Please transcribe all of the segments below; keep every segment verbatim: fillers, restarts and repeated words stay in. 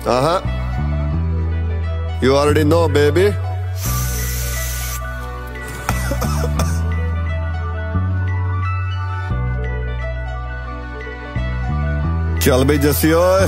Uh-huh. You already know, baby. चल बे जस्सी ओए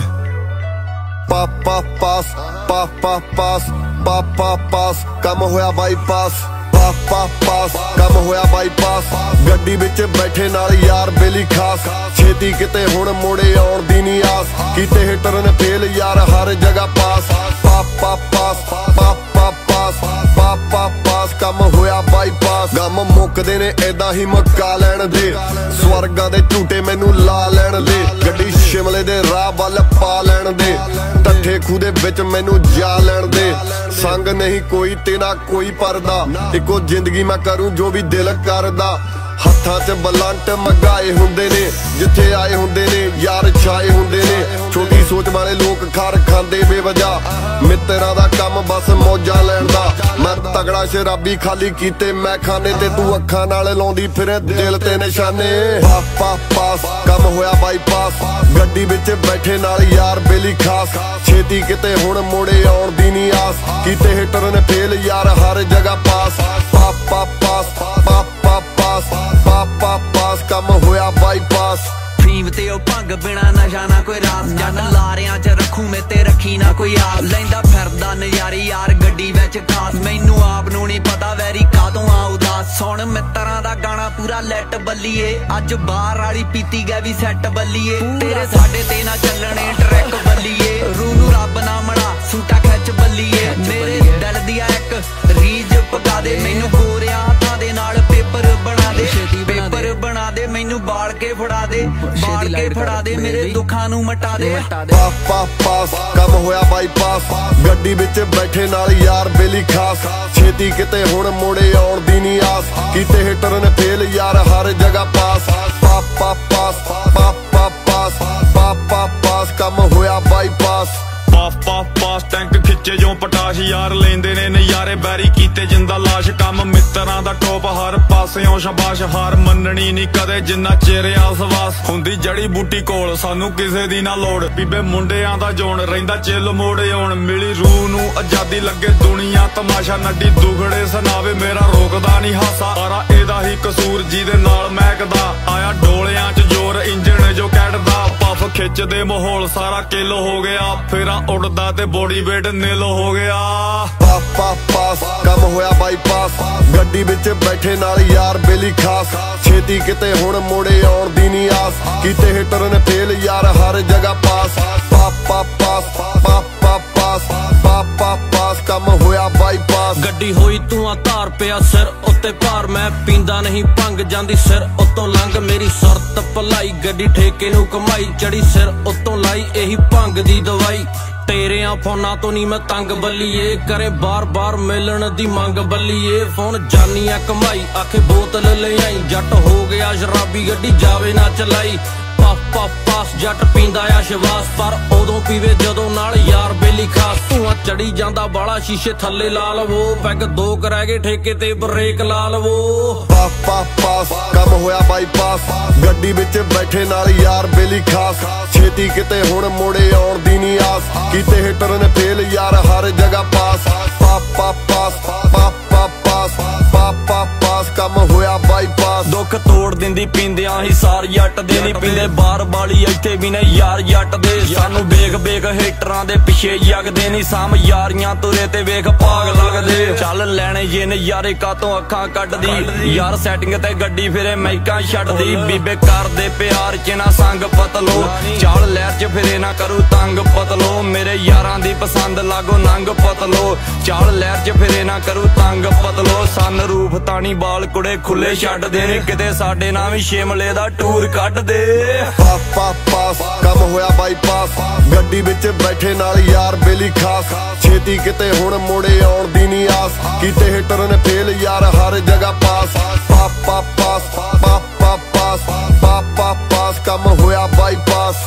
पा पा पास पा पा पास पा पा पास कम होया बाईपास पा पा पास कम होया बाईपास गड्डी विच बैठे नाल यार बेली खास छेती किते हुण मोड़े आउण दी नी आस कीते हिटर ने फेल यार हर जगह पास पा पा पास पा पा पास पा पा पास कम होया बाईपास गम मुकदे ने ऐदा ही मक्का लैण दे स्वर्गां दे झूटे मैनू ला लैण दे गड्डी शिमले दे राह वल पा लैण दे टट्ठे खूह दे विच मैनू जा लैण दे संग नहीं कोई तेरा कोई परदा इको जिंदगी मैं करूं जो भी दिल करदा हत्थां च बलंट मगाए हुंदे ने जिथे आए हुंदे ने यार छाए हुंदे ने छोटी सोच वाले लोग खार खांदे बेवजह मित्तरां दा कम बस मौजा लैण दा मैं तगड़ा शराबी खाली कीते मैं खाने ते तू अखां नाल लाउंदी फिरे दिल ते निशाने पा पा पास कम होया बाईपास गड्डी विच बैठे नाल यार बेली खास छेती किते हुण मोड़े आउण दी नी आस कीते हिटर ने फेल यार हर जगह पास पा पा पास पा पा पास पा पा पास कम होया बाईपास फीम ते ओ भंग बिना नशा ना कोई रास जट लारियां च रखूं मैं ते रखी ना कोई आस लैंदा फिरदा नज़ारे यार गड्डी विच खास मैनू आप नू नहीं पता वैरी कादों आ उदास सुण मित्तरां दा गाना पूरा लैट बल्लीए अज बाहर वाली पीती गै भी सैट बल्लीए तेरे साडे ते ना चलने ट्रैक बल्लीए रूह नू रब ना मड़ा सूटा खिच बल्लीए मेरे दिल दी एक रीज पका दे मैनू गोरियां हत्थां दे नाल पेपर बना दे पेपर बना दे मैनू बाल के फड़ा दे बाल के फड़ा दे मेरे दुखां नू मटा दे पा पा पास कम होया बाईपास गड्डी विच बैठे नाल यार बेली खास छेती किते हुण मोड़े आउण दी नी आस कीते हिटर ने फेल यार हर जगह पास पा पा पास पा पा पास पा पा पास कम होया बाईपास पास पास पास टैंक खिच्चे जो पटाश यार लेंदे ने नज़ारे बैरी कीते जिंदा लाश कम मित्तरां दा टॉप हर पासेओं शाबाश हार मननी नहीं कदे जिन्ना चेर आसवास हुंदी जड़ी बूटी कोल सानू किसे दी ना लोड़ बीबे मुंडियां दा जोन रहिंदा चिल मोड़े आउण मिली रूह नू आजादी लगे दुनिया तमाशा नड्डी दुखड़े सुनावे मेरा रोकदा नहीं हासा सारा एदा ही कसूर जिहदे नाल महकदा आया डोलियां च जोर इंजन जो कैटदा पफ खिच्चदे माहौल सारा किल हो गया फिर उड़दा ते बॉडी वेट नील हो गया पा पा पास कम होया बाईपास गड्डी विच बैठे नाल यार बेली खास छेती किते हुण मोड़े आउण दी नी आस कीते हिटर ने फेल यार हर जगह पास पा पा पास पा पा पास पा पा पास कम होया बाईपास गड्डी होई तू आ धार पिया सिर उत्ते भार मैं पींदा नहीं भंग जांदी सिर उत्तों लंघ मेरी सुरत भलाई गड्डी ठेके नू कमाई चढ़ी सिर उत्तों लाई यही भंग दी दवाई तेरे फोना तो नहीं मैं तंग बल्लीए करे बार बार मिलन दी मंग बल्लीए फोन जानी है कमाई आखे बोतल ले आई जट हो गया शराबी गड्डी जावे ना चलाई पफ पफ पास जट पींदा आ शवास पर उदों पीवे जदों नाल यार बेली खास धुआं चढ़ी जांदा बाला शीशे थल्ले ला लवो पैग दो कर गए ठेके ते ब्रेक ला लवो पफ पफ पास कम होया बाईपास गड्डी विच बैठे नाल यार बेली खास छेती किते हुण मोड़े आउण दी नी आस कीते हिटर ने फेल यार हर जगह पास पा पा पास पा पा पास पा पा पास कम होया बाईपास दुख तोड़ दिंदी पींदियां ही सार जट दे नी पींदे बार बाली इत्थे भी ने यार जट दे सानू वेख वेख हेटरां दे पिछे जगदे नी साम यारियां तुरे ते वेख भाग लगदे चल लैणे जे नज़ारे कातों अखां कड्डदी यार सैटिंग ते गड्डी फिरे मैकां छड्डदी बीबे करदे प्यार च ना संग पतलो चाल लहर च फिरे ना करू तंग पतलो मेरे यारां दी पसंद लागो नंग पतलो चाल लहर च फिरे ना करू तंग पतलो सन रूफ तानी बाल कुड़े खुले छड्ड दे किते साडे नाल वी शिमले दा टूर कड्ड दे पा पा पास कम होया बाईपास गड्डी विच बैठे नाल यार बेली खास छेती किते हुण मोड़े आउण दी नी आस कीते हिटर ने फेल यार हर जगह पास पा पा पास पा पा पास पा पा पास कम होया bypass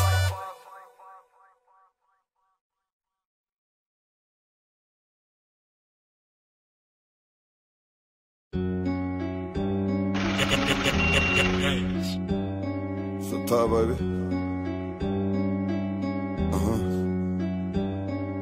So top, baby. Uh-huh.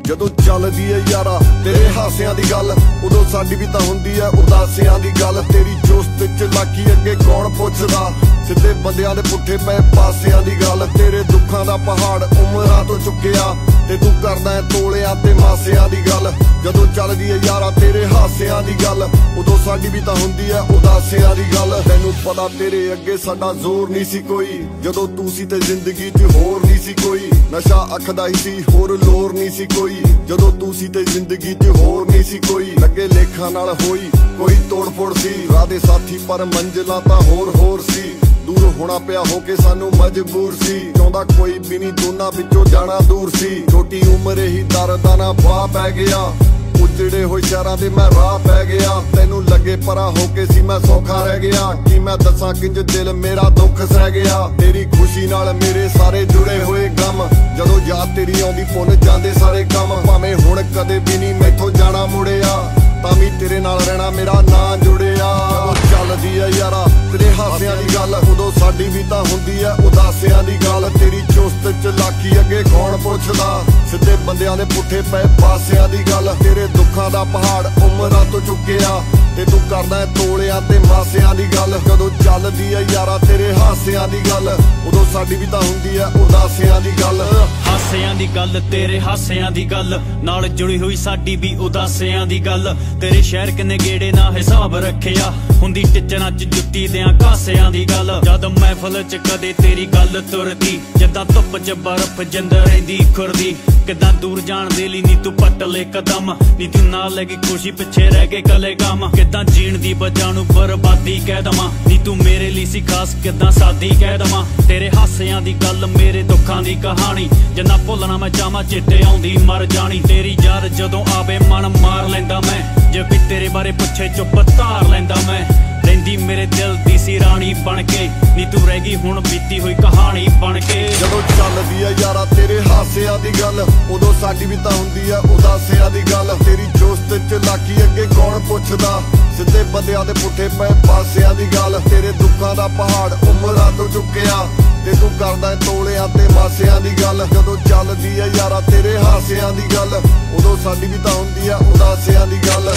ਜਦੋਂ ਚੱਲਦੀ ਏ ਯਾਰਾ ਤੇਰੇ ਹਾਸਿਆਂ ਦੀ ਗੱਲ, ਉਦੋਂ ਸਾਡੀ ਵੀ ਤਾਂ ਹੁੰਦੀ ਏ ਉਦਾਸਿਆਂ ਦੀ ਗੱਲ। ਤੇਰੀ ਚੁਸਤ ਚਲਾਕੀ ਅੱਗੇ ਕੌਣ ਪੁੱਛਦਾ, ਸਿੱਧੇ ਬੰਦਿਆਂ ਦੇ ਪੁੱਠੇ ਪਏ ਪਾਸਿਆਂ ਦੀ ਗੱਲ। ਤੇਰੇ ਦੁੱਖਾਂ ਦਾ ਪਹਾੜ ਉਮਰਾਂ ਤੋਂ ਚੁੱਕਿਆ, ਤੇ ਤੂੰ ਕਰਦਾ ਏ ਤੋਲਿਆਂ ਤੇ ਮਾਸਿਆਂ ਦੀ ਗੱਲ। ਜਦੋਂ ਚੱਲਦੀ ਏ ਯਾਰਾ ਤੇਰੇ ਹਾਸਿਆਂ ਦੀ ਗੱਲ, ਉਦੋਂ ਸਾਡੀ ਵੀ ਤਾਂ ਹੁੰਦੀ ਏ ਉਦਾਸਿਆਂ ਦੀ ਗੱਲ। ਤੈਨੂੰ ਪਤਾ ਤੇਰੇ ਅੱਗੇ ਸਾਡਾ ਜ਼ੋਰ ਨਹੀਂ ਸੀ ਕੋਈ, ਜਦੋਂ ਤੂੰ ਸੀ ਤੇ ਜ਼ਿੰਦਗੀ 'ਚ ਹੋਰ ਨਹੀਂ ਸੀ ਕੋਈ। ਨਸ਼ਾ ਅੱਖ ਦਾ ਹੀ ਸੀ ਹੋਰ ਲੋਰ ਨਹੀਂ ਸੀ ਕੋਈ, ਜਦੋਂ ਤੂੰ ਸੀ ਤੇ ਜ਼ਿੰਦਗੀ 'ਚ ਹੋਰ ਨਹੀਂ ਸੀ ਕੋਈ। ਲੱਗੇ ਲੇਖਾਂ ਨਾਲ ਹੋਈ ਕੋਈ ਤੋੜ ਫੋੜ ਸੀ, ਰਾਹ ਦੇ ਸਾਥੀ ਪਰ ਮੰਜ਼ਿਲਾਂ ਤਾਂ ਹੋਰ ਹੋਰ ਸੀ। ਦੂਰ ਹੋਣਾ ਪਿਆ ਹੋ ਕੇ ਸਾਨੂੰ ਮਜਬੂਰ ਸੀ, ਚਾਹੁੰਦਾ ਕੋਈ ਵੀ ਨਹੀਂ ਦੋਨਾਂ ਵਿੱਚੋਂ ਜਾਣਾ ਦੂਰ ਸੀ। ਛੋਟੀ ਉਮਰੇ ਹੀ ਦਰਦਾਂ ਨਾਲ ਬਾਹ ਪੈ ਗਿਆ, ਉਜੜੇ ਹੋਏ ਸ਼ਹਿਰਾਂ ਦੇ ਮੈਂ ਰਾਹ ਪੈ ਗਿਆ। ਤੈਨੂੰ ਲੱਗੇ ਪਰਾ ਹੋ ਕੇ ਸੀ ਮੈਂ ਸੌਖਾ ਰਹਿ ਗਿਆ, ਕੀ ਮੈਂ ਦੱਸਾਂ ਕਿੰਜ ਦਿਲ ਮੇਰਾ ਦੁੱਖ ਸਹਿ ਗਿਆ। ਤੇਰੀ ਖੁਸ਼ੀ ਨਾਲ ਮੇਰੇ ਸਾਰੇ ਜੁੜੇ ਹੋਏ ਗਮ, ਜਦੋਂ ਯਾਦ ਤੇਰੀ ਆਉਂਦੀ ਭੁੱਲ ਜਾਂਦੇ ਸਾਰੇ ਕੰਮ। ਭਾਵੇਂ ਹੁਣ ਕਦੇ ਵੀ ਨਹੀਂ ਮੈਥੋਂ ਜਾਣਾ ਮੁੜਿਆ, ਤਾਂ ਵੀ ਤੇਰੇ ਨਾਲ ਰਹਿਣਾ ਮੇਰਾ ਨਾਂ ਜੁੜਿਆ। ਜਦੋਂ ਚੱਲਦੀ ਏ ਯਾਰਾ ਤੇਰੇ ਹਾਸਿਆਂ ਦੀ ਗੱਲ, ਉਦੋਂ ਸਾਡੀ ਵੀ ਤਾਂ ਹੁੰਦੀ ਏ ਉਦਾਸਿਆਂ ਦੀ ਗੱਲ। ਤੇਰੀ ਚੁਸਤ ਚਲਾਕੀ ਅੱਗੇ ਕੌਣ ਪੁੱਛਦਾ, ਸਿੱਧੇ ਬੰਦਿਆਂ ਦੇ ਪੁੱਠੇ ਪਏ ਪਾਸਿਆਂ ਦੀ ਗੱਲ। ਤੇਰੇ ਦੁੱਖਾਂ ਦਾ ਪਹਾੜ ਉਮਰਾਂ ਤੋਂ ਚੁੱਕਿਆ, ਤੇ ਤੂੰ ਕਰਦਾ ਏ ਤੋਲਿਆਂ ਤੇ ਮਾਸਿਆਂ ਦੀ ਗੱਲ। ਜਦੋਂ ਚੱਲਦੀ ਏ ਯਾਰਾ ਤੇਰੇ ਹਾਸਿਆਂ ਦੀ ਗੱਲ, ਉਦੋਂ ਸਾਡੀ ਵੀ ਤਾਂ ਹੁੰਦੀ ਏ ਉਦਾਸਿਆਂ ਦੀ ਗੱਲ। ਹਾਸਿਆਂ ਦੀ ਗੱਲ ਤੇਰੇ ਹਾਸਿਆਂ ਦੀ ਗੱਲ, ਨਾਲ ਜੁੜੀ ਹੋਈ ਸਾਡੀ ਵੀ ਉਦਾਸਿਆਂ ਦੀ ਗੱਲ। ਤੇਰੇ ਸ਼ਹਿਰ ਕਿੰਨੇ ਗੇੜੇ ਨਾ ਹਿਸਾਬ ਰੱਖਿਆ, ਹੁੰਦੀ ਟਿਚਰਾਂ 'ਚ ਜੁੱਤੀ ਦਿਆਂ ਕਾਸਿਆਂ ਦੀ ਗੱਲ। ਜਦ ਮਹਿਫਲ 'ਚ ਕਦੇ ਤੇਰੀ ਗੱਲ ਤੁਰਦੀ, ਜਿੱਦਾਂ ਧੁੱਪ 'ਚ ਬਰਫ਼ ਜਿੰਦ ਰਹਿੰਦੀ ਖੁਰਦੀ। ਕਿੱਦਾਂ ਦੂਰ ਜਾਣ ਦੇ ਲਈ ਨੀ ਤੂੰ ਪੱਟ ਲੈ ਕਦਮ, ਨੀ ਤੂੰ ਨਾਲ ਲੈ ਗਈ ਖੁਸ਼ੀ ਪਿੱਛੇ ਰਹਿ ਕੇ ਕਲੇ ਗਮ। ਕਿੱਦਾਂ ਜੀਣ ਦੀ ਵਜ੍ਹਾ ਨੂੰ ਬਰਬਾਦੀ ਕਹਿ ਦਵਾਂ, ਨੀ ਤੂੰ ਮੇਰੇ ਲਈ ਸੀ ਖਾਸ ਕਿੱਦਾਂ ਸਾਦੀ ਕਹਿ ਦਵਾਂ। ਤੇਰੇ ਹਾਸਿਆਂ ਦੀ ਗੱਲ ਮੇਰੇ ਦੁੱਖਾਂ ਦੀ ਕਹਾਣੀ, ਜਿੰਨਾ ਭੁੱਲਣਾ ਮੈਂ ਚਾਹਾਂ ਚੇਤੇ ਆਉਂਦੀ ਮਰ ਜਾਣੀ। ਤੇਰੀ ਯਾਦ ਜਦੋਂ ਆਵੇ ਮਨ ਮਾਰ ਲੈਂਦਾ ਮੈਂ, ਜੇ ਵੀ ਤੇਰੇ ਬਾਰੇ ਪੁੱਛੇ ਚੁੱਪ ਧਾਰ ਲੈਂਦਾ ਮੈਂ। ਰਹਿੰਦੀ ਮੇਰੇ ਦਿਲ ਦੀ ਸੀ ਰਾਣੀ ਬਣ ਕੇ, ਨੀ ਤੂੰ ਰਹਿ ਗਈ ਹੁਣ ਬੀਤੀ ਹੋਈ ਕਹਾਣੀ ਬਣ ਕੇ। ਜਦੋਂ ਚੱਲਦੀ ਏ ਯਾਰਾ ਤੇਰੇ ਹਾਸਿਆਂ ਦੀ ਗੱਲ, ਉਦੋਂ ਸਾਡੀ ਵੀ ਤਾਂ ਹੁੰਦੀ ਏ ਉਦਾਸਿਆਂ ਦੀ ਗੱਲ। ਤੇਰੀ ਚੁਸਤ ਚਲਾਕੀ ਅੱਗੇ ਕੌਣ ਪੁੱਛਦਾ, ਸਿੱਧੇ ਬੰਦਿਆਂ ਦੇ ਪੁੱਠੇ ਪਏ ਪਾਸਿਆਂ ਦੀ ਗੱਲ। ਤੇਰੇ ਦੁੱਖਾਂ ਦਾ ਪਹਾੜ ਉਮਰਾਂ ਤੋਂ ਚੁੱਕਿਆ, ਤੇ ਤੂੰ ਕਰਦਾ ਏ ਤੋਲਿਆਂ ਤੇ ਮਾਸਿਆਂ ਦੀ ਗੱਲ। ਜਦੋਂ ਚੱਲਦੀ ਏ ਯਾਰਾ ਤੇਰੇ ਹਾਸਿਆਂ ਦੀ ਗੱਲ, ਉਦੋਂ ਸਾਡੀ ਵੀ ਤਾਂ ਹੁੰਦੀ ਏ ਉਦਾਸਿਆਂ ਦੀ ਗੱਲ।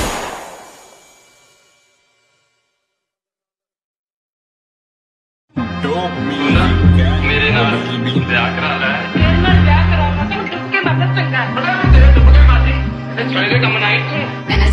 ਮੇਰੇ ਨਾਲ ਵਿਆਹ ਕਰਾ ਲੈ, ਤੇਰੇ ਨਾਲ ਵਿਆਹ ਕਰਾਉਣਾ ਤੈਨੂੰ ਟੁੱਕੇ ਮਗਰ ਚੰਗਾ ਬੜਾ ਤੇਰੇ ਟੁੱਕੇ ਮਾਰੀ ਤੇ ਛੜੇ ਕੰਮ ਨਹੀਂ ਤੂੰ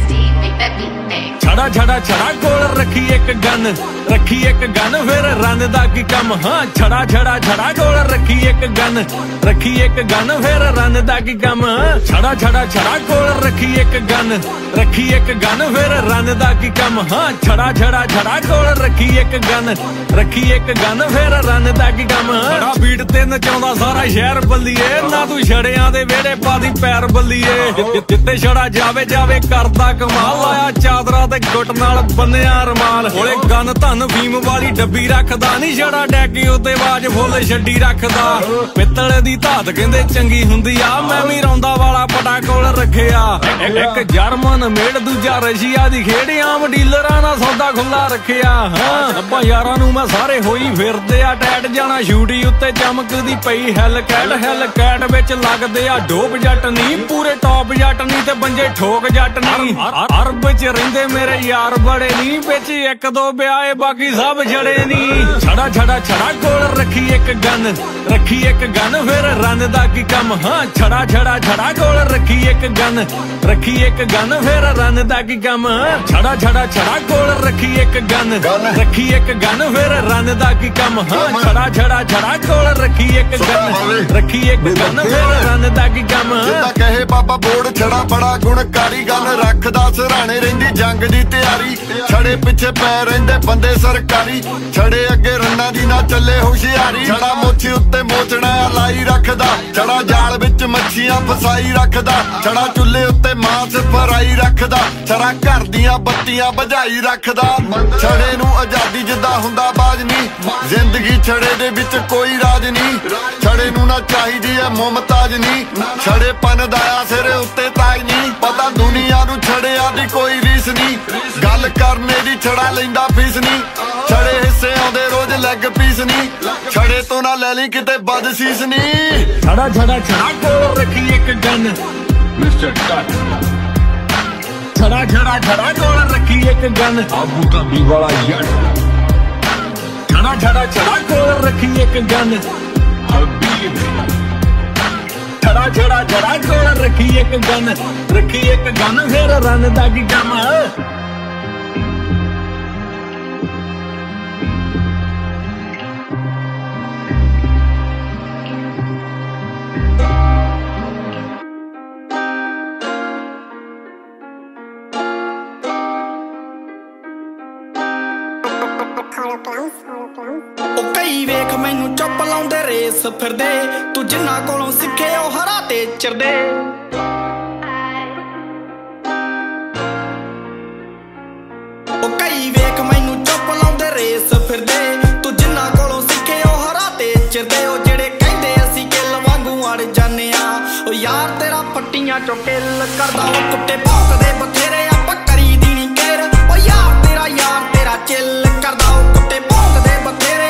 ਛੜਾ ਛੜਾ ਛੜਾ ਕੋਲ ਰੱਖੀ ਇੱਕ ਗਨ, ਰੱਖੀ ਇੱਕ ਗਨ ਫਿਰ ਰੰਨ ਦਾ ਕੀ ਕੰਮ। ਹਾਂ ਛੜਾ ਛੜਾ ਛੜਾ ਕੋਲ ਰੱਖੀ ਇੱਕ ਗਨ, ਰੱਖੀ ਇੱਕ ਗਨ ਫਿਰ ਰੰਨ ਦਾ ਕੀ ਕੰਮ। ਛੜਾ ਛੜਾ ਛੜਾ ਕੋਲ ਰੱਖੀ ਇੱਕ ਗਨ, ਰੱਖੀ ਇੱਕ ਗਨ ਫਿਰ ਰੰਨ ਦਾ ਕੀ ਕੰਮ। ਹਾਂ ਛੜਾ ਛੜਾ ਛੜਾ ਕੋਲ ਰੱਖੀ ਇੱਕ ਗਨ, ਰੱਖੀ ਇੱਕ ਗਨ ਫਿਰ ਰੰਨ ਦਾ ਕੀ ਕੰਮ। ਬੜਾ ਬੀਟ ਤੇ ਨਚਾਉਂਦਾ ਸਾਰਾ ਸ਼ਹਿਰ ਬੱਲੀਏ, ਨਾ ਤੂੰ ਛੜਿਆਂ ਦੇ ਵਿਹੜੇ ਪਾਦੀ ਪੈਰ ਬੱਲੀਏ। ਜਿੱਤੇ ਛੜਾ ਜਾਵੇ ਜਾਵੇ ਕਰਦਾ ਕਮਾਲ, ਆਇਆ ਚਾਦਰਾ ਤੇ ਗੁੱਟ ਨਾਲ ਬੰਨਿਆ ਰਮਾਲ। ਕੋਲੇ ਗਨ ਧਨ ਫੀਮ ਵਾਲੀ ਡੱਬੀ ਰੱਖਦਾ, ਨੀ ਛੜਾ ਡੈਕੀ ਉੱਤੇ ਆਵਾਜ਼ ਫੁੱਲ ਛੱਡੀ ਰੱਖਦਾ। ਪਿੱਤਲ ਦੀ ਧਾਤ ਕਹਿੰਦੇ ਚੰਗੀ ਹੁੰਦੀ ਆ, ਮੈਂ ਵੀ ਰੌਂਦਾ ਵਾਲਾ ਪਟਾ ਕੋਲ ਰੱਖਿਆ। ਇੱਕ ਜਰਮਨ ਮੇਡ ਦੂਜਾ ਰਸ਼ੀਆ ਦੀ ਖੇਡ, ਆਮ ਡੀਲਰਾਂ ਨਾਲ ਸੌਦਾ ਖੁੱਲਾ ਰੱਖਿਆ। ਹਾਂ ਆਪਾਂ ਯਾਰਾਂ ਨੂੰ ਮੈਂ ਸਾਰੇ ਹੋਈ ਫਿਰਦੇ ਆ ਟੈਟ, ਜਾਣਾ ਸ਼ੂਟੀ ਉੱਤੇ ਚਮਕਦੀ ਪਈ ਹੈਲ ਕੈਟ। ਹੈਲ ਕੈਟ ਵਿੱਚ ਲੱਗਦੇ ਆ ਡੋਪ ਜੱਟ ਨੀ, ਪੂਰੇ ਟੌਪ ਜੱਟ ਨੀ ਤੇ ਬੰਜੇ ਠੋਕ ਜੱਟ ਨੀ। ਅਰਬ ਚ ਰਹਿੰਦੇ ਮੇਰੇ ਯਾਰ ਬੜੇ ਨੀ, ਵਿੱਚ ਇੱਕ ਦੋ ਵਿਆਹੇ ਬਾਕੀ ਸਭ ਛੜੇ ਨੀ। ਛੜਾ ਛੜਾ ਛੜਾ ਕੋਲ ਰੱਖੀ ਇੱਕ ਗਨ, ਰੱਖੀ ਇੱਕ ਗਨ ਫਿਰ ਰੰਨ ਦਾ ਕੀ ਕੰਮ। ਹਾਂ ਛੜਾ ਛੜਾ ਛੜਾ ਕੋਲ ਰੱਖੀ ਇੱਕ ਗਨ, ਰੱਖੀ ਇੱਕ ਗਨ ਫਿਰ ਰੰਨ ਦਾ ਕੀ ਕੰਮ। ਛੜਾ ਛੜਾ ਛੜਾ ਕੋਲ ਰੱਖੀ ਇੱਕ ਗਨ, ਰੱਖੀ ਇੱਕ ਗਨ ਫਿਰ ਰੰਨ ਦਾ ਕੀ ਕੰਮ। ਹਾਂ ਛੜਾ ਛੜਾ ਛੜਾ ਕੋਲ ਰੱਖੀ ਇੱਕ ਗਨ, ਰੱਖੀ ਇੱਕ ਗਨ ਫਿਰ ਰੰਨ ਦਾ ਕੀ ਕੰਮ। ਜਿੱਦਾਂ ਕਹੇ ਬਾਬਾ ਬੋੜ ਛੜਾ ਬੜਾ ਗੁਣਕਾਰੀ, ਗੱਲ ਰੱਖਦਾ ਸਰਾਣੇ ਰਹਿੰਦੀ ਜੰਗ ਦੀ ਤਿਆਰੀ। ਛੜੇ ਪਿੱਛੇ ਪੈ ਰਹਿੰਦੇ ਬੰਦੇ ਸਰਕਾਰੀ, ਛੜੇ ਅੱਗੇ ਰੰਨਾਂ ਦੀ ਨਾ ਚੱਲੇ ਹੁਸ਼ਿਆਰੀ। ਛੜਾ ਮੁੱਛੀ ਉੱਤੇ ਮੋਚਣਾ ਲਾਈ ਰੱਖਦਾ, ਛੜਾ ਜਾਲ ਵਿੱਚ ਮੱਛੀਆਂ ਫਸਾਈ ਰੱਖਦਾ। ਛੜਾ ਚੁੱਲ੍ਹੇ ਉੱਤੇ ਮਾਸ ਫਰਾਈ ਰੱਖਦਾ, ਛੜਾ ਘਰ ਦੀਆਂ ਬੱਤੀਆਂ ਬੁਝਾਈ ਰੱਖਦਾ। ਛੜੇ ਨੂੰ ਆਜ਼ਾਦੀ ਜਿੱਦਾਂ ਹੁੰਦਾ ਬਾਜ ਨਹੀਂ, ਜ਼ਿੰਦਗੀ ਛੜੇ ਦੇ ਵਿੱਚ ਕੋਈ ਰਾਜ ਨਹੀਂ। ਛੜੇ ਨੂੰ ਨਾ ਚਾਹੀਦੀ ਹੈ ਮੁਮਤਾਜ ਨਹੀਂ, ਛੜੇ ਪਨ ਦਾ ਸਿਰੇ ਉੱਤੇ ਤਾਜ ਨਹੀਂ। ਪਤਾ ਦੁਨੀਆ ਨੂੰ ਛੜਿਆਂ ਦੀ ਕੋਈ ਰੀਸ ਨਹੀਂ, ਗੱਲ ਕਰਨੇ ਦੀ ਛੜਾ ਲੈਂਦਾ ਫੀਸ ਨਹੀਂ। ਛੜੇ ਹਿੱਸੇ ਆਉਂਦੇ ਰੋਜ਼ ਲੈਗ ਪੀਸ ਨਹੀਂ, ਛੜੇ ਤੋਂ ਨਾ ਲੈ ਲਈ ਕਿਤੇ ਬਦਸੀਸ ਨਹੀਂ। ਛੜਾ ਛੜਾ ਛੜਾ ਕੋਲ ਰੱਖੀ ਇੱਕ ਗਨ, मिस्टर टच छड़ा छड़ा छड़ा कोल रखी एक गन आबू धाबी वाला जट छड़ा छड़ा छड़ा कोल रखी एक गन हबीब छड़ा छड़ा छड़ा कोल रखी एक गन रखी एक गन फिर रन दा की काम कई वेख मैनू चुप लाउंदे रेस फिरदे तू जिन्ना कोलों सिखे ओ हरा ते चिरदे ओ कई वेख मैनू चुप लाउंदे रेस फिरदे तू जिन्ना कोलों सिखे ओ हरा ते चिरदे ओ जेड़े कहंदे असी किल वांगू अड़ जाने आ ओ यार तेरा पट्टियां चो किल करदा ओ कुत्ते भौंकदे बथेरे आपां करी दी नी केर ओ यार तेरा यार तेरा चिल करदा ओ कुत्ते भौंकदे बथेरे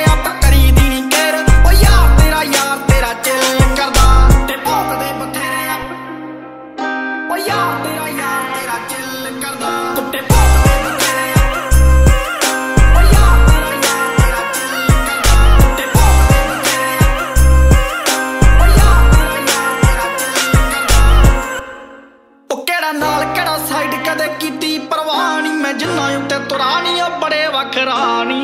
वखरानी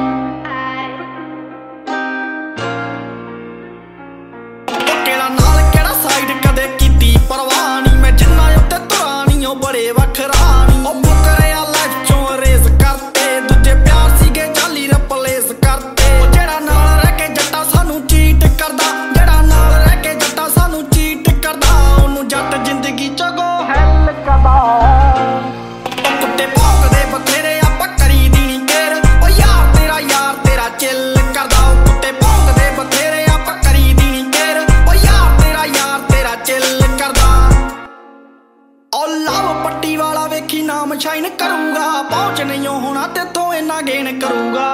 केड़ा नाल केड़ा साइड कदे कीती परवानी मैं जिन्ना उत्ते तुरानी ओ बड़े वखरानी ओ मुकरिया लाइफ चों रेस करते दूजे प्यार सीगे जाली रिप्लेस करते ओ जेड़ा नाल रह के जट्टा सानू चीट करदा जेड़ा नाल रह के जट्टा सानू चीट करदा ओनू जट जिंदगी च गो हैल करदा ओ कुत्ते भौंकदे बथेरे चिल करदा ओ कुत्ते भौंकदे बथेरे आपां करी दी नी केर ओ यार तेरा यार तेरा चिल करदा ओ लाव पट्टी वाला वेखी नाम शाइन करूंगा पहुंच नहीं होना तेथों इन्ना गेन करूंगा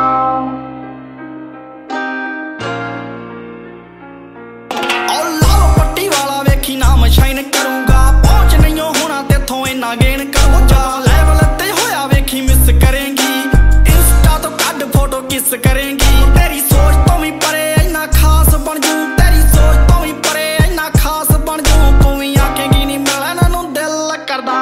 ओ लाव पट्टी वाला वेखी नाम शाइन करूंगा पहुंच नहीं होना तेथों इन्ना गेन करूंगा लेवल ते होया वेखी मिस करेंगी फोटो किस करेंगी तेरी सोच तो भी परे इन्ना खास बन जू तेरी सोच तो भी परे इन्ना खास बन जू तू भी आखेंगी नी मिलना नू दिल करदा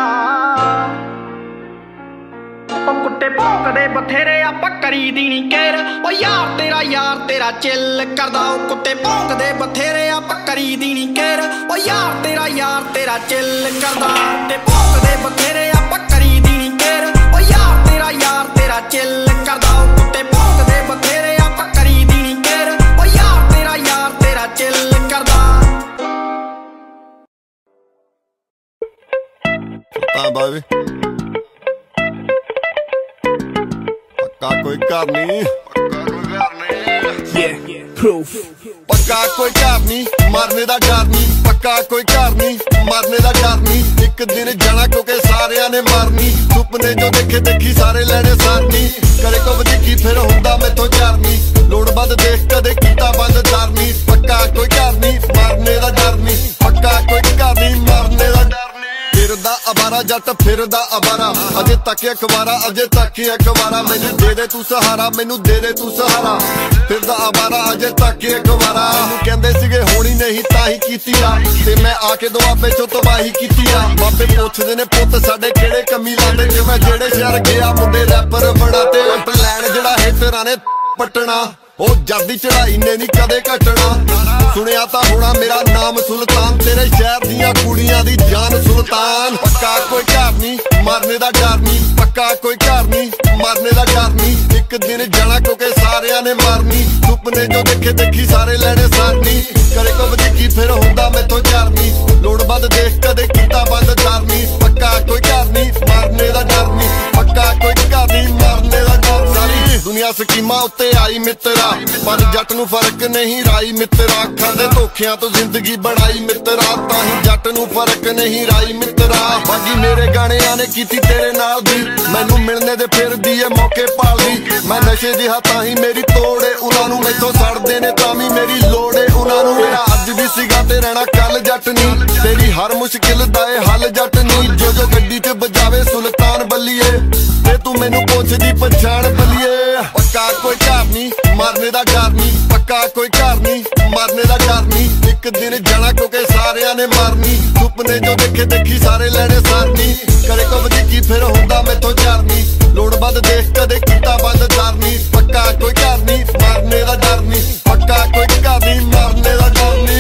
ओ कुत्ते भौंकदे बथेरे आपां करी दी नी केर ओ यार तेरा यार तेरा चिल करदा ओ कुत्ते भौंकदे बथेरे आपां करी दी नी केर ओ यार तेरा यार तेरा चिल करदा ते भौंकदे बथेरे आपां करी दी नी केर ओ यार तेरा यार तेरा चिल करदा ओ कुत्ते भौंकदे बथेरे आपां करी दी नी केर ओ यार तेरा यार तेरा चिल करदा ता बाबे पक्का कोई घर नहीं पक्का कोई घर नहीं yeah proof पक्का कोई घर नहीं मरने दा डर नहीं पक्का कोई घर नहीं मरने दा डर नहीं एक दिन जाना क्योंकि सारियां ने मरनी सुपने जो देखे देखी सारे लेने सारनी करे को देखी फिर हुंदा मैथों चरनी लोड़ बंद देख कदे कीता बंद दरनी पक्का कोई घर नहीं मरने दा डर नहीं पक्का कोई घर नहीं मरने दा डर नहीं फिरदा अबारा जट फिरदा अबारा अजे तक अखबारा अजे तक अखबारा मैनू दे दे तू सहारा मैनू दे दे तू सहारा फिरदा अबारा अजे तक अखबारा मैनू कहंदे सीगे होनी नहीं ताही कीती आ ते मैं आके दुआबे चो तबाही कीती आ बाबे पुछदे ने पुੱਤ साडे किहड़े कमी लांदे कि मैं जेड़े शहर गया मुंडे रैपर बड़ा ते प्लान जेड़ा हेटरां ने पटना ओ जदी चढ़ाई ने नहीं कदे घटना सुनिया तां होना मेरा नाम सुल्तान तेरे शहर दियां कुड़ियां दी जान सुल्तान पक्का कोई घर नहीं मरने दा डर नहीं पक्का कोई घर नहीं मरने दा डर नहीं एक दिन जाना क्योंकि सारियां ने मरनी सुपने जो देखे देखी सारे लेने सारनी करे को देखी फिर हुंदा मैथों चरनी लोड़ बंद देख कदे कीता बंद दरनी पक्का कोई घर नहीं मरने दा डर नहीं पक्का कोई घर नहीं मरने दा डर सारी दुनिया स्कीमां उत्ते आई मित्रा पर जट नू फर्क नहीं राई मित्रा अखां दे धोखियां तो जिंदगी बनाई मित्रा ताही जट नू फर्क नहीं राई मित्रा बाकी मेरे गाणियां ने कीती तेरे नाल दी मैनू मिलने दे फिर दी ए मौके पालदी मैं नशे दी हां ताही मेरी तोड़े उन्हां नू मैथों सड़दे ने तां वी मेरी लोड़ ए उन्हां नू मेरा अज भी ਸੀਗਾ ਤੇ ਰਹਿਣਾ ਕੱਲ ਜੱਟ ਨੀ ਤੇਰੀ ਹਰ ਮੁਸ਼ਕਿਲ ਦਾ ਏ ਹੱਲ ਜੱਟ ਨੀ ਜੋ ਜੋ ਗੱਡੀ 'ਚ ਵਜਾਵੇ ਸੁਲਤਾਨ ਬੱਲੀਏ ਤੇ ਤੂੰ ਮੈਨੂੰ ਪੁੱਛਦੀ ਪਛਾਣ ਬੱਲੀਏ ਪੱਕਾ ਕੋਈ ਘਰ ਨੀ ਮਰਨੇ ਦਾ ਡਰ ਨੀ ਪੱਕਾ ਕੋਈ ਘਰ ਨੀ ਮਰਨੇ ਦਾ ਡਰ ਨੀ ਇੱਕ ਦਿਨ ਜਾਣਾ ਕਿਉਂਕਿ ਸਾਰਿਆਂ ਨੇ ਮਾਰਨੀ ਸੁਪਨੇ ਜੋ ਦੇਖੇ ਦੇਖੀ ਸਾਰੇ ਲੈਣੇ ਸਾਰਨੀ ਕਦੇ ਕੋ ਵਧੀਕੀ ਫਿਰ ਹੁੰਦਾ ਮੈਥੋਂ ਚਰਨੀ ਲੋੜਵੰਦ ਦੇਖ ਕਦੇ ਕੀਤਾ ਬੰਦ ਕਰਨੀ ਪੱਕਾ ਕੋਈ ਘਰ ਨੀ ਮਰਨੇ ਦਾ ਡਰ ਨੀ ਪੱਕਾ ਕੋਈ ਘਰ ਨੀ ਮਰਨੇ ਦਾ ਡਰ ਨੀ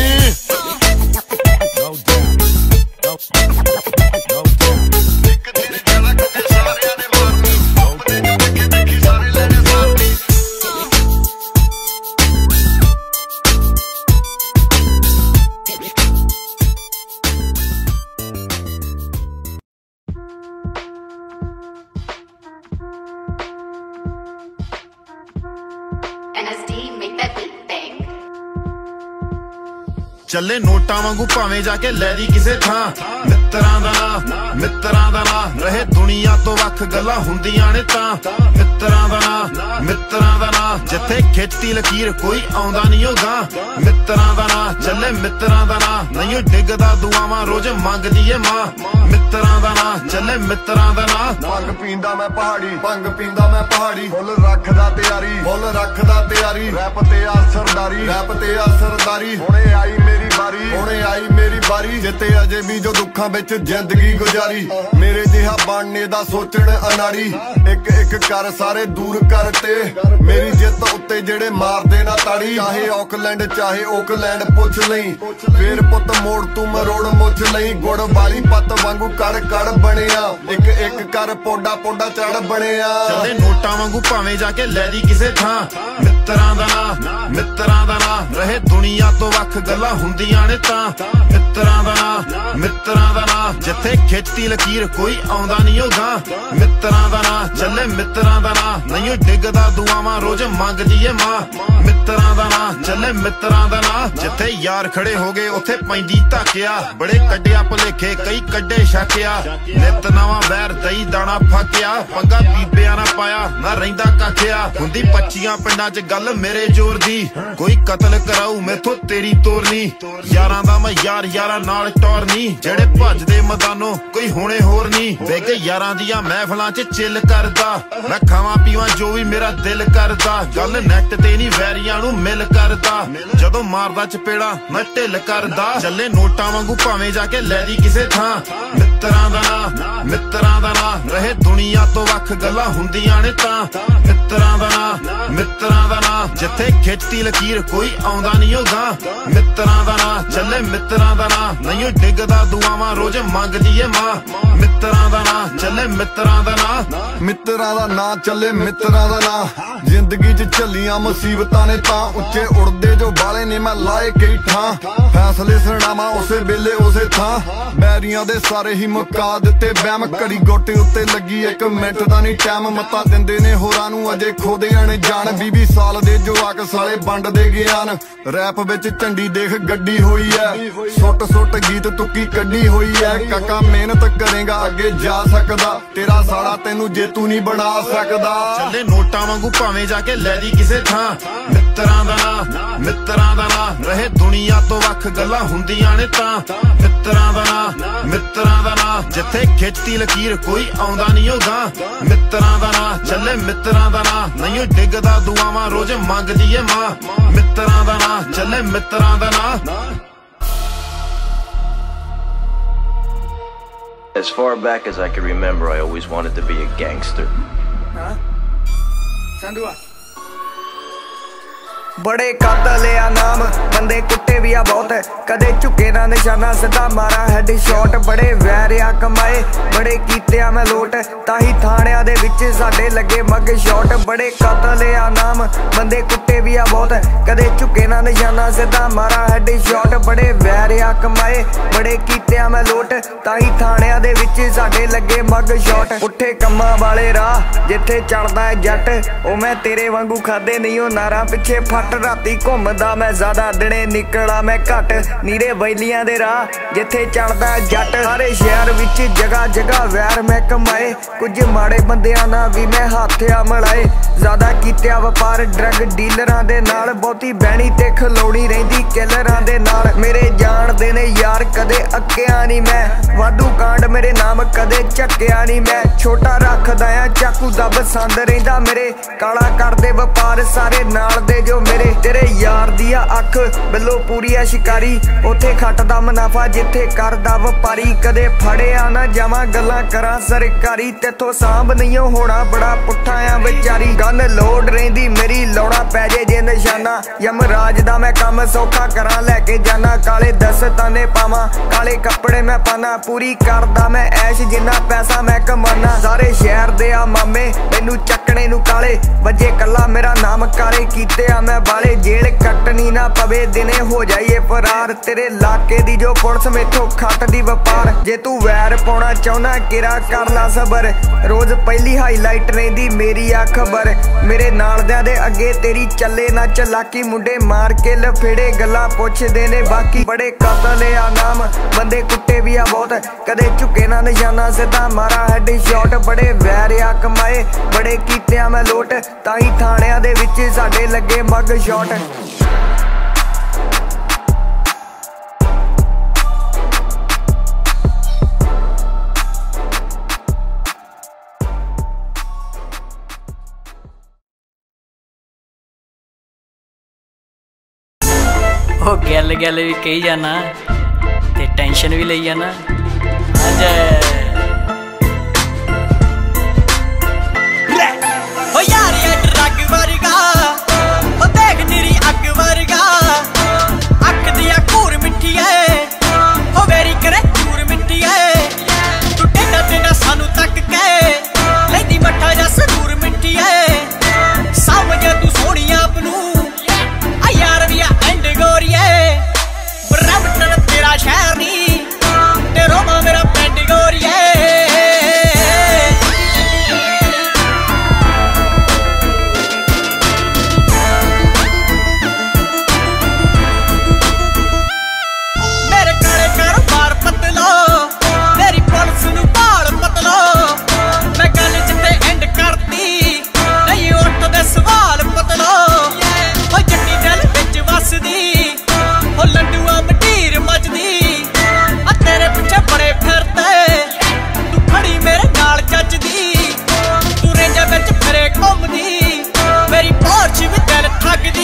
ਚੱਲੇ ਨੋਟਾਂ ਵਾਂਗੂ ਭਾਵੇਂ ਜਾ ਕੇ ਲੈ ਦੀ ਕਿਸੇ ਥਾਂ ਮਿੱਤਰਾਂ ਦਾ ਨਾਂ ਮਿੱਤਰਾਂ ਦਾ ਨਾਂ ਰਹੇ ਦੁਨੀਆ ਤੋਂ ਵੱਖ ਗੱਲਾਂ ਹੁੰਦੀਆਂ ਨੇ ਤਾਂ ਮਿੱਤਰਾਂ ਦਾ ਨਾਂ ਮਿੱਤਰਾਂ ਦਾ ਨਾਂ ਜਿੱਥੇ ਖੇਤੀ ਲਕੀਰ ਕੋਈ ਆਉਂਦਾ ਨਹੀਂ ਹੋਗਾ ਮਿੱਤਰਾਂ ਦਾ ਨਾਂ ਚੱਲੇ ਮਿੱਤਰਾਂ ਦਾ ਨਾਂ ਨਹੀਂ ਡਿੱਗਦਾ ਦੁਆਵਾਂ ਰੋਜ਼ ਮੰਗਦੀ ਏ ਮਾਂ ਮਿੱਤਰਾਂ ਦਾ ਨਾਂ ਚੱਲੇ ਮਿੱਤਰਾਂ ਦਾ ਨਾਂ ਭੰਗ ਪੀਂਦਾ ਮੈਂ ਪਹਾੜੀ ਭੰਗ ਪੀਂਦਾ ਮੈਂ ਪਹਾੜੀ ਫੁੱਲ ਰੱਖਦਾ ਤਿਆਰੀ ਫੁੱਲ ਰੱਖਦਾ ਤਿਆਰੀ ਰੈਪ ਤੇ ਆ ਸਰਦਾਰੀ ਰੈਪ ਤੇ ਆ ਸਰਦਾਰੀ ਹੁਣੇ ਆਈ ਮੇਰੀ ਬਾਰੀ ਹੁਣੇ ਆਈ ਮੇਰੀ ਬਾਰੀ ਜਿੱਤੇ ਅਜੇ ਵੀ ਜੋ ਦੁੱਖਾਂ ਵਿੱਚ ਜ਼ਿੰਦਗੀ ਗੁਜ਼ਾਰੀ ਮੇਰੇ ਜਿਹਾ ਬਣਨੇ ਦਾ ਸੋਚਣ ਅਨਾੜੀ ਇੱਕ ਇੱਕ ਕਰ ਸਾਰੇ ਦੂਰ ਕਰਤੇ ਮੇਰੀ ਜਿੱਤ ਉੱਤੇ ਜਿਹੜੇ ਮਾਰਦੇ ਨਾ ਤਾੜੀ ਚਾਹੇ ਆਕਲੈਂਡ ਚਾਹੇ ਓਕਲੈਂਡ ਪੁੱਛ ਲਈ ਫੇਰ ਪੁੱਤ ਮੋੜ ਤੂੰ ਮਰੋੜ ਮੁੱਛ ਲਈ ਗੁੜ ਵਾਲੀ ਪੱਤ ਵਾਂਗੂ ਕੜ ਕੜ ਬਣਿਆ ਇੱਕ ਇੱਕ ਕਰ ਪੋਡਾ ਪੋਡਾ ਚੜ ਬਣਿਆ ਚੱਲੇ ਨੋਟਾਂ ਵਾਂਗੂ ਭਾਵੇਂ ਜਾ ਕੇ ਲੈ ਦੀ ਕਿਸੇ ਥਾਂ ਮਿੱਤਰਾਂ ਦਾ ਨਾਂ ਮਿੱਤਰਾਂ ਦਾ ਨਾਂ ਰਹੇ ਦੁਨੀਆ ਤੋਂ ਵੱਖ ਗੱਲਾਂ ਹੁੰਦੀਆਂ ਨੇ ਤਾਂ ਮਿੱਤਰਾਂ ਦਾ ਨਾਂ ਮਿੱਤਰਾਂ ਦਾ ਨਾਂ ਜਿੱਥੇ ਖੇਤੀ ਲਕੀਰ ਕੋਈ ਆਉਂਦਾ ਨਹੀਂ ਹੋਗਾ ਮਿੱਤਰਾਂ ਦਾ ਨਾਂ ਚੱਲੇ ਮਿੱਤਰਾਂ ਦਾ ਨਾਂ ਨਹੀਂ ਡਿੱਗਦਾ ਦੁਆਵਾਂ ਰੋਜ਼ ਮੰਗਦੀ ਏ ਮਾਂ ਮਿੱਤਰਾਂ ਦਾ ਨਾਂ ਚੱਲੇ ਮਿੱਤਰਾਂ ਦਾ ਨਾਂ ਜਿੱਥੇ ਯਾਰ ਖੜੇ ਹੋ ਗਏ ਉੱਥੇ ਪੈਂਦੀ ਧਾਕਿਆ ਬੜੇ ਕੱਢਿਆ ਭੁਲੇਖੇ ਕਈ ਕੱਢੇ ਛਾਕਿਆ ਨਿਤ ਨਵਾਂ ਵੈਰ ਦਈ ਦਾਣਾ ਫਾਕਿਆ ਪੰਗਾ ਬੀਬਿਆਂ ਨਾ ਪਾਇਆ ਨਾ ਰਹਿੰਦਾ ਕਾਖਿਆ ਹੁੰਦੀ ਪੱਚੀਆਂ ਪਿੰਡਾਂ 'ਚ ਗੱਲ ਮੇਰੇ ਜ਼ੋਰ ਦੀ ਕੋਈ ਕਤਲ ਕਰਾਊ ਮੈਥੋਂ ਤੇਰੀ ਤੋਰਨੀ ਯਾਰਾਂ ਦਾ ਮੈਂ ਯਾਰ ਯਾਰਾਂ ਨਾਲ ਟੌਰ ਨਹੀਂ ਜਿਹੜੇ ਭੱਜਦੇ ਮੈਦਾਨੋਂ ਕੋਈ ਹੁਣੇ ਹੋਰ ਨਹੀਂ ਵੇਖ ਯਾਰਾਂ ਦੀਆਂ ਮਹਿਫਲਾਂ 'ਚ ਚਿੱਲ ਕਰਦਾ ਮੈਂ ਖਾਵਾਂ ਪੀਵਾਂ ਜੋ ਵੀ ਮੇਰਾ ਦਿਲ ਕਰਦਾ ਗੱਲ ਨੈਟ ਤੇ ਨਹੀਂ ਵੈਰੀਆਂ ਨੂੰ ਮਿਲ ਕਰਦਾ ਜਦੋਂ ਮਾਰਦਾ ਚਪੇੜਾ ਮੈਂ ਢਿੱਲ ਕਰਦਾ ਚੱਲੇ ਨੋਟਾਂ ਵਾਂਗੂ ਭਾਵੇਂ ਜਾ ਕੇ ਲੈ ਦੀ ਕਿਸੇ ਥਾਂ ਮਿੱਤਰਾਂ ਦਾ ਨਾਂ ਮਿੱਤਰਾਂ ਦਾ ਨਾਂ ਰਹੇ ਦੁਨੀਆ ਤੋਂ ਵੱਖ ਗੱਲਾਂ ਹੁੰਦੀਆਂ ਨੇ ਤਾਂ ਮਿੱਤਰਾਂ ਦਾ ਨਾਂ ਮਿੱਤਰਾਂ ਦਾ ਨਾਂ ਜਿੱਥੇ ਖੇਤੀ ਲਕੀਰ ਕੋਈ ਆਉਂਦਾ ਨਹੀਂ ਹੋਗਾ ਮਿੱਤਰਾਂ ਦਾ ਨਾਂ ਚੱਲੇ ਮਿੱਤਰਾਂ ਦਾ ਨਾਂ ਨਹੀਂ ਡਿੱਗਦਾ ਦੁਆਵਾਂ ਰੋਜ਼ ਮੰਗਦੀ ਏ ਮਾਂ ਮਿੱਤਰਾਂ ਦਾ ਨਾਂ ਚੱਲੇ ਮਿੱਤਰਾਂ ਦਾ ਨਾਂ ਮਿੱਤਰਾਂ ਦਾ ਨਾਂ ਚੱਲੇ ਮਿੱਤਰਾਂ ਦਾ ਨਾਂ ਜ਼ਿੰਦਗੀ 'ਚ ਝੱਲੀਆਂ ਮੁਸੀਬਤਾਂ ਨੇ ਤਾਂ ਉੱਚੇ ਉੜਦੇ ਜੋ ਬਾਲੇ ਨੇ ਮੈਂ ਲਾਏ ਕਈ ਥਾਂ ਫੈਸਲੇ ਸੁਣਾਵਾਂ ਉਸੇ ਵੇਲੇ ਉਸੇ ਥਾਂ ਬੈਰੀਆਂ ਦੇ ਸਾਰੇ ਹੀ ਮੁਕਾ ਦਿੱਤੇ ਵਹਿਮ ਘੜੀ ਗੋਟੇ ਉੱਤੇ ਲੱਗੀ ਇੱਕ ਮਿੰਟ ਦਾ ਨਹੀਂ ਟਾਈਮ ਮੱਤਾ ਦਿੰਦੇ ਨੇ ਹੋਰਾਂ ਨੂੰ ਅਜੇ ਖੋਦੇ ਆਣੇ ਜਾਣ ਵੀਹ ਵੀਹ ਸਾਲ ਦੇ ਜਵਾਕ ਸਾਲੇ ਵੰਡਦੇ ਗਿਆਨ ਰੈਪ ਵਿੱਚ ਝੰਡੀ ਦੇਖ ਗੱਡੀ ਹੋਈ ਐ ਸੁੱਟ ਸੁੱਟ ਗੀਤ ਤੁੱਕੀ ਕੱਢੀ ਹੋਈ ਐ ਕਾਕਾ ਮਿਹਨਤ ਕਰੇਗਾ ਅੱਗੇ ਜਾ ਸਕਦਾ ਤੇਰਾ ਸਾਲਾ ਤੈਨੂੰ ਜੇਤੂ ਨਹੀਂ ਬਣਾ ਸਕਦਾ ਚੱਲੇ ਨੋਟਾਂ ਵਾਂਗੂ ਭਾਵੇਂ ਜਾ ਕੇ ਲੈ ਦੀ ਕਿਸੇ ਥਾਂ ਮਿੱਤਰਾਂ ਦਾ ਨਾਂ ਮਿੱਤਰਾਂ ਦਾ ਨਾਂ ਰਹੇ ਦੁਨੀਆ ਤੋਂ ਵੱਖ ਗੱਲਾਂ ਹੁੰਦੀਆਂ ਨੇ ਤਾਂ ਮਿੱਤਰਾਂ ਦਾ ਨਾਂ ਮਿੱਤਰਾਂ ਦਾ ਨਾਂ ਜਿੱਥੇ ਖੇਤੀ ਲਕੀਰ ਕੋਈ ਆਉਂਦਾ ਨਹੀਂ ਹੋਗਾ ਮਿੱਤਰਾਂ ਦਾ ਨਾਂ ਚੱਲੇ ਮਿੱਤਰਾਂ ਦਾ ਨਾਂ ਨਹੀਂ ਡਿੱਗਦਾ ਦੁਆਵਾਂ ਰੋਜ਼ ਮੰਗਦੀ ਏ ਮਾਂ ਮਿੱਤਰਾਂ ਦਾ ਨਾਂ ਚੱਲੇ ਮਿੱਤਰਾਂ ਦਾ ਨਾਂ As far back as I can remember, I always wanted to be a gangster. Huh? Sandua. बड़े कातल आ नाम बंदे कुत्ते भी आ बहुत कदे झुके ना निशाना सीधा मारा हेड शॉट बड़े वैर आ कमाए बड़े कीते आ मैं लोट ताही थाणियां दे विच साडे लगे मग शॉट बड़े कातल आ नाम बंदे कुत्ते भी आ बहुत कदे झुके ना निशाना सीधा मारा हेड शॉट बड़े वैर आ कमाए बड़े कीतिया मैं लोट ताही थाणिया दे विच साडे लगे मग शॉट पुठे कम्मा वाले राह जिथे चढ़दा है जट ओ मैं तेरे वांगू खादे नहीं ओ नारा पिछे फट राती घुमदा मैं ज्यादा दिने निकला मैं घट नीरे बैलियां दे राह जिथे चढ़दा है जट सारे शहर विच जगह जगह वैर मैं कमाए कुछ माड़े बंदियां ना भी मैं हाथिया मिलाए ज्यादा कीतिया व्यापार ड्रग डीलरां दे नाल बहुती बहनी ते खलोड़ी रहिंदी किलरां दे नाल मेरे जानदे ने यार कदे अक्किया नहीं मैं वाधू कांड मेरे नाम कदे झक्किया नहीं मैं छोटा रखदा आ चाकू दब संद रहिंदा मेरे काला करदे व्यापार सारे नाल दे जो मेरे तेरे यार दी अख बिल्लो पूरी आ शिकारी उथे खटदा मुनाफा जिथे करदा व्यापारी कदे फड़िया ना जावां गल्लां करां सरकारी तेथों सांभ नहीं होना बड़ा पुट्ठा आ विचारी गन लोड रहिंदी मेरी लौड़ा पै जे जे निशाना यमराज दा मैं काम सौखा करां लैके जाना काले दस्ताने पावां काले कपड़े मैं पाना पूरी करदा मैं ऐश जिन्ना पैसा मैं कमाना सारे शहर दे आ मामे मैनू चकने नू काले वजे कला मेरा नाम काले कीते आ मैं बाले जेल कटनी ना पवे दिने हो जाइए फरार तेरे लाके दी जो पुलिस मेथों खट दी व्यापार जे तू वैर पाउणा चाहुंदा किरा कर ला सबर रोज पहली हाईलाइट रहिंदी मेरी आ खबर मेरे नालदियां दे अगे तेरी चले ना चलाकी मुंडे मार के लफेड़े गल्लां पुछदे ने बाकी बड़े कातल आ नाम बंदे कुट्टे भी आ बहुत कदे झुके ना निशाना सीधा मारा हेड शॉट बड़े वैर आ कमाए बड़े कीतिया मैं लोट ताही थाणिया दे विच साडे लगे मग शॉट ओ गल गल भी कही जाना ते टेंशन भी लई जाना अजय ओ यार ये ड्रग वर्गा ओ देख तेरी अग वर्गा अख दिया घूर मिट्टी है ओ मेरी करे चूर मिट्टी है तू टेढ़ा टेढ़ा सानू तक के लेंदी मट्ठा जा सरूर मिट्टी है समझ तू सोहनी आप नू आ यार भी एंड गोरिए ब्रैम्पटन तेरा शहर नी ते रोमा मेरा पिंड गोरिए मेरे काले कारोबार पतलो मेरी पुलिस नू भाल पतलो मैं गल जिते एंड करती नहीं उठदे सवाल पतलो ओ जट्टी दिल विच वसदी ओ लड्डूआ मटीर मचदी आ तेरे पिछे बड़े फिरदे तू खड़ी मेरे नाल जचदी तू रेंजा विच फिरे घुमदी मेरी पोर्च भी दिल ठगदी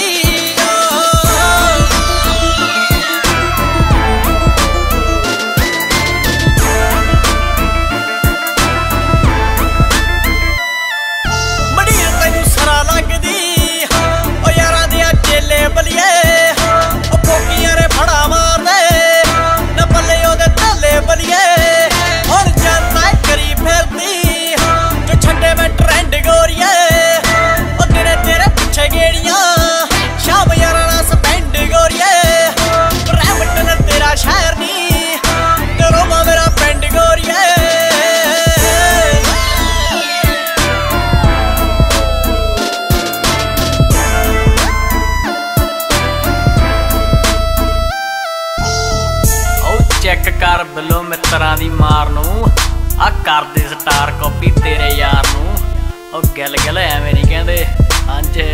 मड़ीर तैनू सरा लगदी ओ यारां दियां चेले बलिए ओ पोकियां रे फड़ा मारदे न बल्ले ओदे ताले बलिए हुण जनता करी फिरदी जो छड्डे मैं ट्रेंड गोरिए ओ तेरे तेरे पिछे गेड़ियां शाम यारां नाल स्पेंड गोरिए ब्रैम्पटन तेरा शहर नी ते रोमा मेरा पिंड गोरिए चेक कर बिलो मित्रां दी मार नू आ कर दे स्टार कॉपी तेरे यार नू ओ गल गल एवें नहीं कहंदे हांजे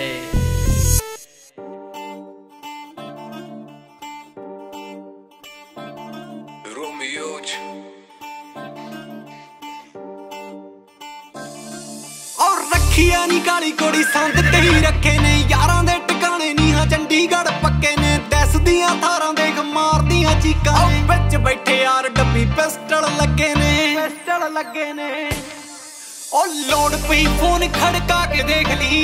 और रखिया नी काली कोड़ी संद कई रखे ने यारां दे टिकाणे नी हां चंडीगढ़ पक्के ने दसदियां थारां देख मारदियां चीकां विच बैठे यार डब्बी पिस्टल लगे ने पिस्टल लगे ने ओ लोड पई फोन खड़का के देख ली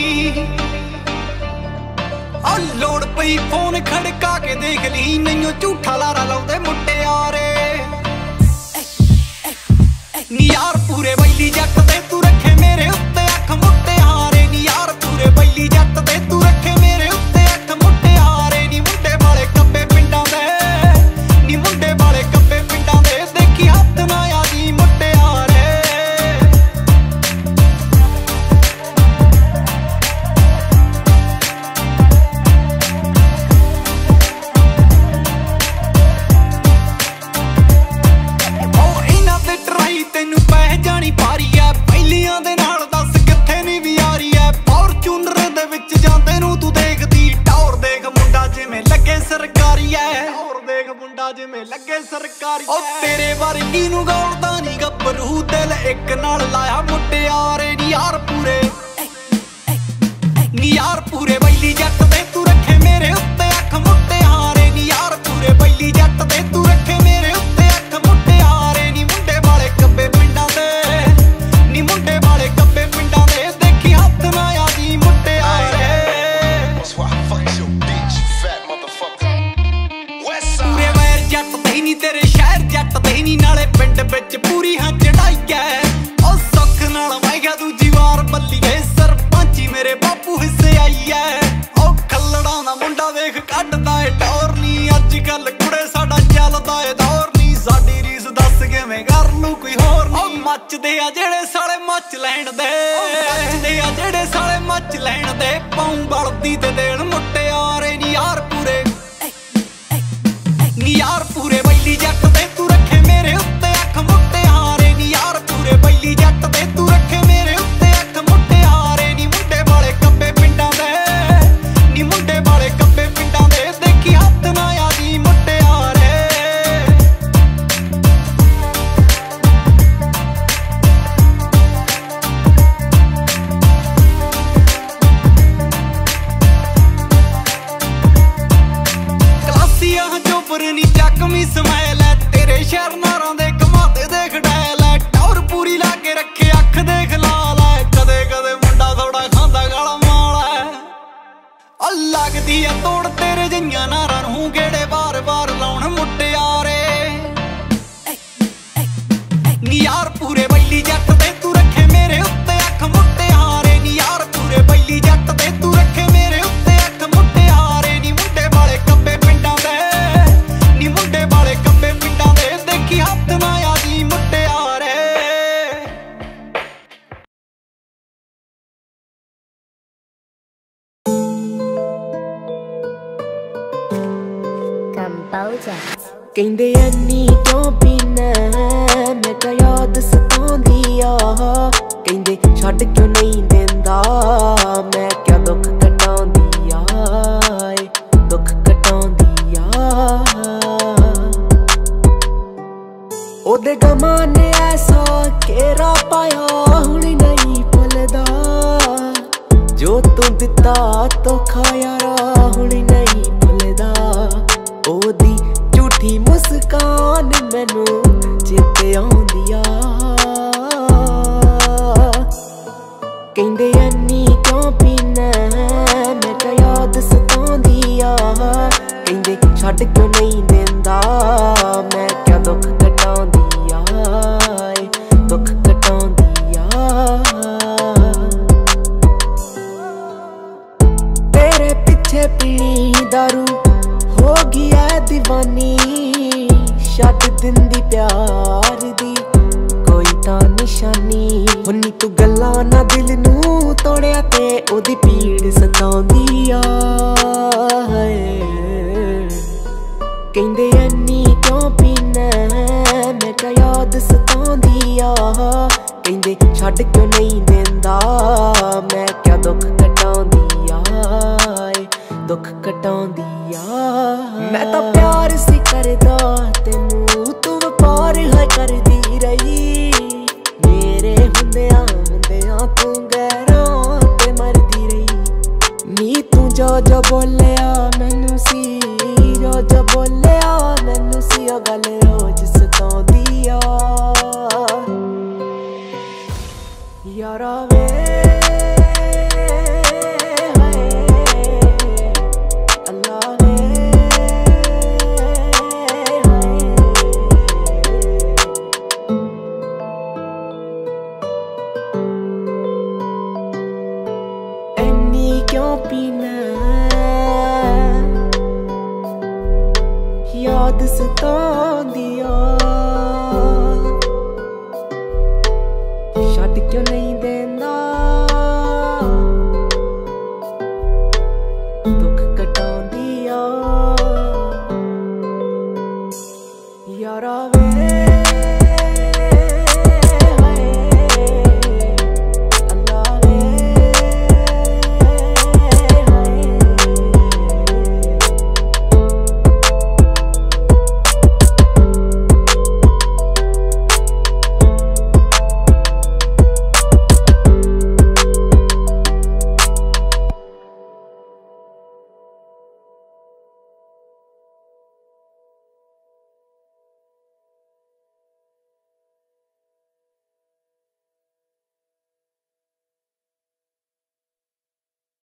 ओ लोड पई फोन खड़का के देख ली नहीं झूठा लारा लाउंदे मुट्टियारे नी यार पूरे बैली जट ते तू रखे मेरे उत्ते अख मुट्टियारे नी यार पूरे बैली जट ते तू रखे मेरे उत्ते अख मुट्टियारे नी मुंडे वाले कब्बे पिंडां दे जिवें लगे सरकारी। ओ तेरे वर्गी नूं गौलदा नी गब्बरू दिल एक नाल लाया मुटियारे नी यार पूरे नी यार पूरे बैली जट दे तू रखे मेरे उत्ते अख मुटियारे नी यार पूरे बैली जट दे तू रखे मेरे उत्ते अख मुटियारे नी मुंडे वाले कब्बे पिंडां दे नी मुंडे वाले कब्बे पिंडां दे देखी हत्थ ना आदी मुटियारे। पूरे वैर जट दे नी तेरे शहर जट दे नी नाले पिंड विच पूरी हां चढ़ाई है। ओ सुख नाल वाइगा दूजी वार बल्लीए सरपंची मेरे बापू हिस्से आई है। ओ खल्लड़ा दा मुंडा वेख कड्डदा ए टौर नी अज कल कुड़े साडा चलदा ए दौर नी साडी रीस दस किवें कर लू कोई होर नी। ओ मचदे आ जेड़े साले मच लैण दे मचदे आ जेड़े साले मच लैण दे पाऊं बलदी ते देण मुटियारे नी यार पूरे नी यार पूरे बैली जट दे तू रखे मेरे उत्ते अख मुटियारे नी यार पूरे बैली जट दे तू रखे मेरे उत्ते अख मुटियारे नी मुंडे वाले कब्बे पिंडां दे नी मुंडे वाले कब्बे पिंडां दे देखी हत्थ ना आदी मुटियारे। कलासिया जोबर नी चकमी समैल है तेरे शहर नारां दे घमाते देख डैल है टौर पूरी लागे रखे अख देख लाल है कदे कदे मुंडा थोड़ा खांदा गाला माल है। ओ लगदी है तोड़ तेरे जियां नारां नूं गेड़े बार बार लाउण मुटियारे नी यार पूरे बैली जट दे तू रखे मेरे उत्ते अख मुटियारे नी यार पूरे बैली जट दे तू रखे मेरे उत्ते अख मुटियारे नी मुंडे वाले कब्बे पिंडां दे नी मुंडे वाले कब्बे पिंडां दे देखी हत्थ ना आदी मुटियारे। ਕਹਿੰਦੇ ਐਨੀ ਕਿਉਂ ਪੀਨਾ ਮੈਂ ਕਿਹਾ ਯਾਦ ਸਤਾਉਂਦੀ ਆ ਕਹਿੰਦੇ ਛੱਡ ਕਿਉਂ ਨਹੀਂ ਦਿੰਦਾ ਮੈਂ ਕਿਹਾ ਦੁੱਖ ਕਟਾਉਂਦੀ ਆ ਦੁੱਖ ਕਟਾਉਂਦੀ ਆ ਉਹਦੇ ਗਮਾਂ ਨੇ ਐਸਾ ਘੇਰਾ ਪਾਇਆ ਹੁਣ ਨਹੀਂ ਭੁੱਲਦਾ ਜੋ ਤੂੰ ਦਿੱਤਾ ਧੋਖਾ ਯਾਰਾ ਹੁਣ ਨਹੀਂ ਭੁੱਲਦਾ ਉਹਦੀ ਝੂਠੀ ਮੁਸਕਾਨ ਮੈਨੂੰ ਚੇਤੇ ਆਉਂਦੀ ਆ ਕਹਿੰਦੇ ਐਨੀ ਕਿਉਂ ਪੀਨਾ ਮੈਂ ਕਿਹਾ ਯਾਦ ਸਤਾਉਂਦੀ ਆ ਕਹਿੰਦੇ ਛੱਡ ਕਿਉਂ ਨਹੀਂ ਦਿੰਦਾ ਮੈਂ ਕਿਹਾ ਦੁੱਖ ਕਟਾਉਂਦੀ ਆ ਦੁੱਖ ਕਟਾਉਂਦੀ ਆ ਤੇਰੇ ਪਿੱਛੇ ਪੀਣੀ ਦਾਰੂ ਹੋ ਗਈ ਐ ਦੀਵਾਨੀ ਛੱਡ ਦਿੰਦੀ ਪਿਆਰ ਦੀ ਕੋਈ ਤਾਂ ਨਿਸ਼ਾਨੀ ਹੁਣੀ ਤੂੰ ਗੱਲਾਂ ਨਾ ਦਿਲ ਨੂੰ ਤੋੜਿਆ ਤੇ ਉਹਦੀ ਪੀੜ ਸਤਾਉਂਦੀ ਆ ਕਹਿੰਦੇ ਐਨੀ ਕਿਉਂ ਪੀਨਾ ਮੈਂ ਕਿਹਾ ਯਾਦ ਸਤਾਉਂਦੀ ਆ ਕਹਿੰਦੇ ਛੱਡ ਕਿਉਂ ਨਹੀਂ ਦਿੰਦਾ ਮੈਂ ਕਿਹਾ ਦੁੱਖ ਕਟਾਉਂਦੀ ਆ ਦੁੱਖ ਕਟਾਉਂਦੀ ਆ ਮੈਂ ਤਾਂ ਪਿਆਰ ਸੀ ਕਰਦਾ ਤੈਨੂੰ ਤੂੰ ਵਪਾਰ ਹੈ ਕਰਦੀ ਰਹੀ ਮੇਰੇ ਹੁੰਦਿਆਂ ਹੁੰਦਿਆਂ ਤੂੰ ਗੈਰਾਂ ਤੇ ਮਰਦੀ ਰਹੀ ਨੀ ਤੂੰ ਜੋ ਜੋ ਬੋਲਿਆ ਮੈਨੂੰ ਸੀ ਜੋ ਜੋ ਬੋਲਿਆ ਮੈਨੂੰ ਸੀ ਉਹ ਗੱਲ ਰੋਜ਼ ਸਤਾਉਂਦੀ ਆ ਯਾਰਾ ਵੇ ਕਿਉਂ ਪੀਨਾ ਯਾਦ ਸਤਾਉਂਦੀ ਆ